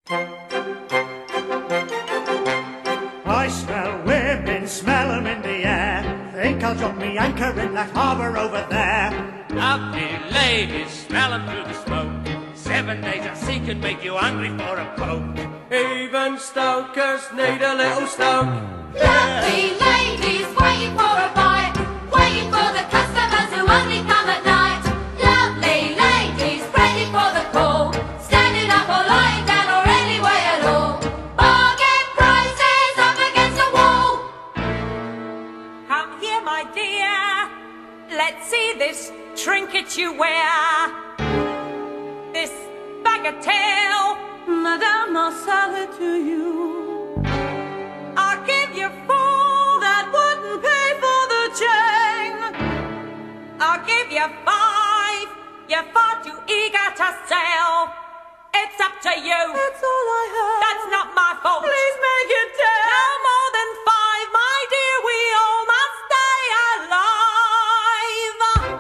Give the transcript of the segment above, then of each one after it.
I smell women, smell 'em in the air. Think I'll drop me anchor in that harbour over there. Lovely ladies, smell 'em through the smoke. 7 days at sea can make you hungry for a poke. Even stokers need a little stoke. Lovely ladies waiting for a bite, waiting for the customers who only come at night. Lovely ladies ready for the call, standing up or lying down or any way at all. Bargain prices up against the wall. Come here, my dear, let's see this trinket you wear. This bagatelle, Madame, I'll sell it to you. I'll give you 4 that wouldn't pay for the chain. I'll give you 5, you're far too eager to sell. It's up to you. That's all I have. That's not my fault. Please make it 10. No more than 5, my dear, we all must stay alive.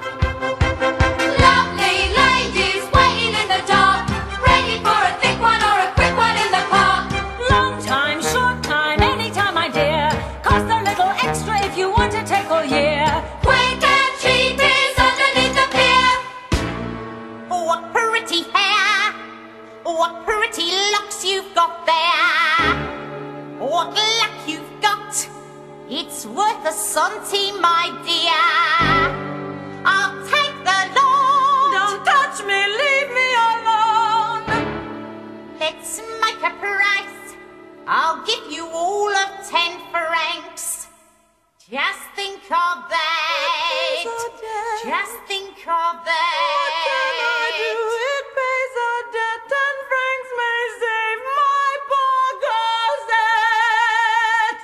Lovely ladies waiting in the dark, ready for a thick one or a quick one in the park. Long time, short time, anytime, my dear. Cost a little extra if you want to take all year. Quick and cheap is underneath the pier. What pretty hair, what pretty locks you've got there. What luck you've got, it's worth a centime, my dear. I'll take the loan. Don't touch me, leave me alone. Let's make a price, I'll give you all of 10 francs. Just think of that. Just think of that. What can I do? It pays our debt. 10 francs may save my poor gosset.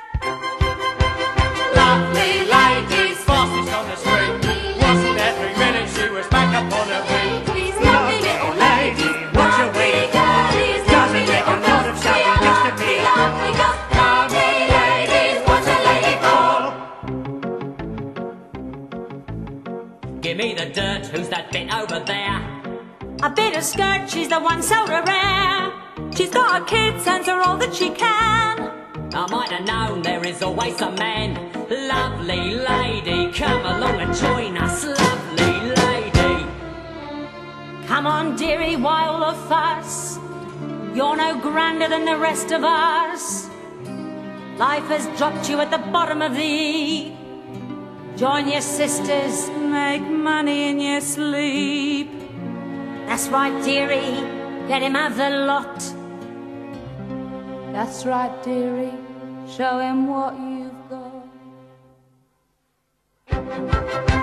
Lovely ladies, fastest on the street. Wasn't there 3 minutes, she was back up on her feet. Lovely old lady, what you waiting for? Doesn't take a lot of shouting just to be. Lovely ladies, what's a lady for? Give me the dirt, who's that bit over there? A bit of skirt, she's the one so rare. She's got a kid, sends her all that she can. I might have known there is always a man. Lovely lady, come along and join us, lovely lady. Come on, dearie, why all the fuss? You're no grander than the rest of us. Life has dropped you at the bottom of the. Join your sisters, make money in your sleep. That's right, dearie, let him have the lot. That's right, dearie, show him what you've got.